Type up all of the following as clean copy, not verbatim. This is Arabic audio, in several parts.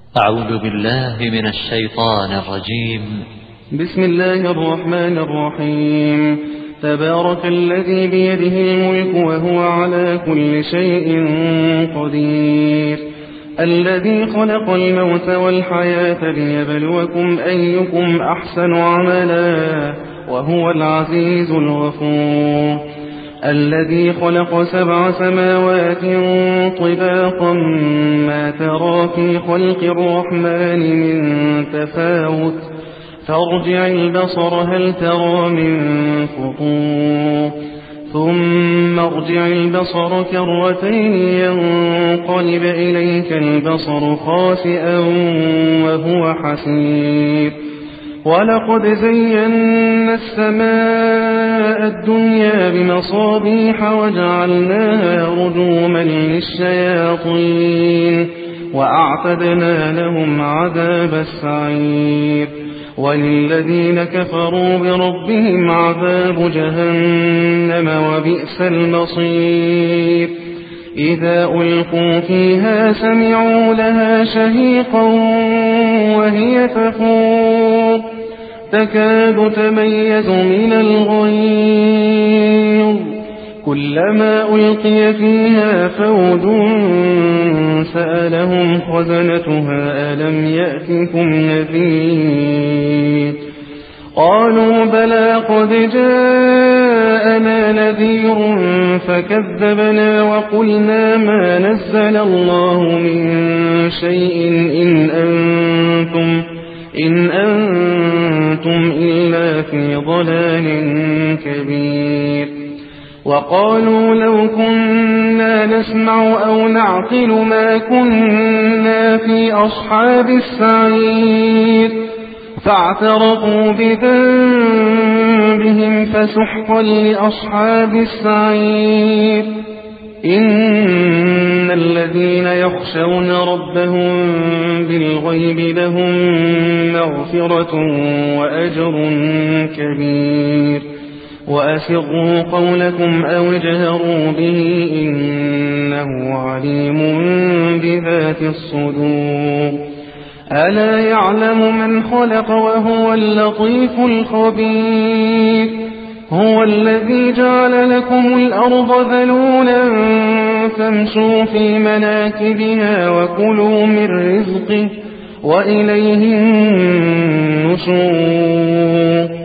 أعوذ بالله من الشيطان الرجيم. بسم الله الرحمن الرحيم. تبارك الذي بيده الملك وهو على كل شيء قدير، الذي خلق الموت والحياة ليبلوكم أيكم أحسن عملا وهو العزيز الغفور، الذي خلق 7 سماوات طباقا ما ترى في خلق الرحمن من تفاوت، فارجع البصر هل ترى من فطور، ثم ارجع البصر كرتين ينقلب إليك البصر خاسئا وهو حسير، ولقد زينا السماء الدنيا بمصابيح وجعلناها رجوما للشياطين وأعتدنا لهم عذاب السعير، وللذين كفروا بربهم عذاب جهنم وبئس المصير. إذا ألقوا فيها سمعوا لها شهيقا وهي تفور تكاد تميز من الغيظ، كلما ألقي فيها فوج سألهم خزنتها ألم يأتكم نذير، قالوا بلى قد جاءنا نذير فكذبنا وقلنا ما نزل الله من شيء إن أنتم إلا في ضلال كبير. وقالوا لو كنا نسمع أو نعقل ما كنا في أصحاب السعير، فاعترفوا بذنبهم فسحقا لأصحاب السعير. إن الذين يخشون ربهم بالغيب لهم مغفرة وأجر كبير. وأسروا قولكم أو اجهروا به إنه عليم بذات الصدور. ألا يعلم من خلق وهو اللطيف الخبير. هو الذي جعل لكم الأرض ذلولا فامشوا في مناكبها وكلوا من رزقه وإليه النشور.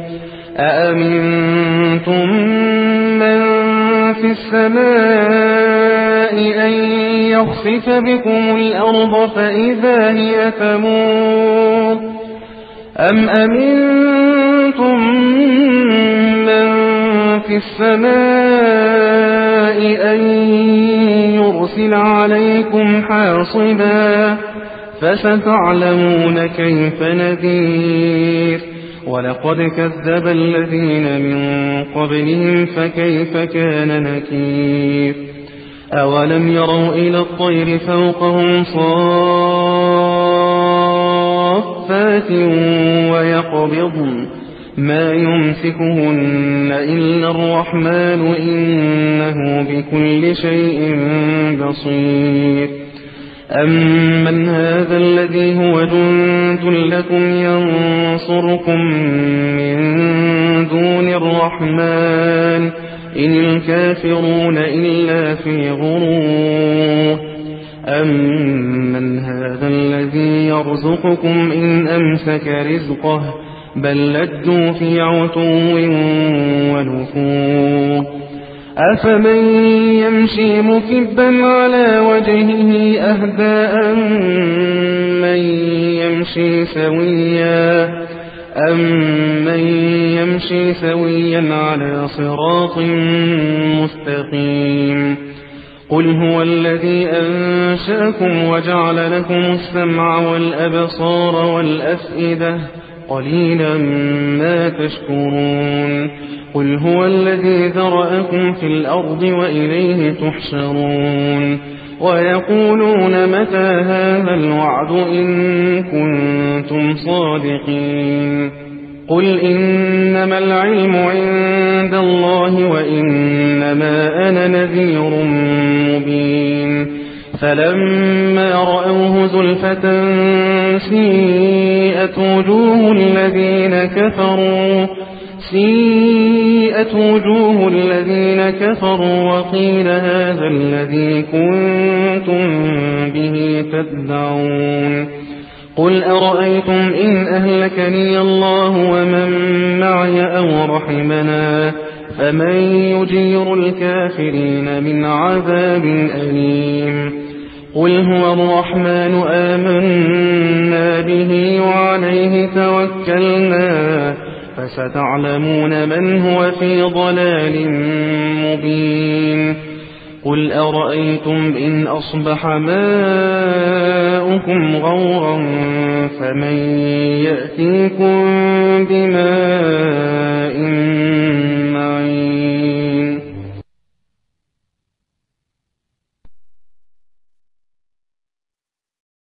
أأمنتم من في السماء أن يخسف بكم الأرض فإذا هي تمور، أم أمنتم من في السماء أن يرسل عليكم حاصبا، فستعلمون كيف نذير. ولقد كذب الذين من قبلهم فكيف كان نكير. أولم يروا إلى الطير فوقهم صافات ويقبضن ما يمسكهن إلا الرحمن إنه بكل شيء بصير. أمن هذا الذي هو جند لكم ينصركم من دون الرحمن إن الكافرون إلا في غرور. أمن هذا الذي يرزقكم إن أمسك رزقه بل لجوا في عتو ونفور. أفمن يمشي مكبا على وجهه أهدى أمن يمشي سويا على صراط مستقيم. قل هو الذي أنشأكم وجعل لكم السمع والأبصار والأفئدة قليلا ما تشكرون. قل هو الذي ذرأكم في الأرض وإليه تحشرون. ويقولون متى هذا الوعد إن كنتم صادقين. قل إنما العلم عند الله وإنما أنا نذير مبين. فلما رأوه زلفة سيئت وجوه الذين كفروا وقيل هذا الذي كنتم به تدعون قل أرأيتم إن أهلكني الله ومن معي أو رحمنا فمن يجير الكافرين من عذاب أليم قل هو الرحمن آمنا به وعليه توكلنا فستعلمون من هو في ضلال مبين قل أرأيتم إن أصبح ماؤكم غورا فمن يأتيكم بماء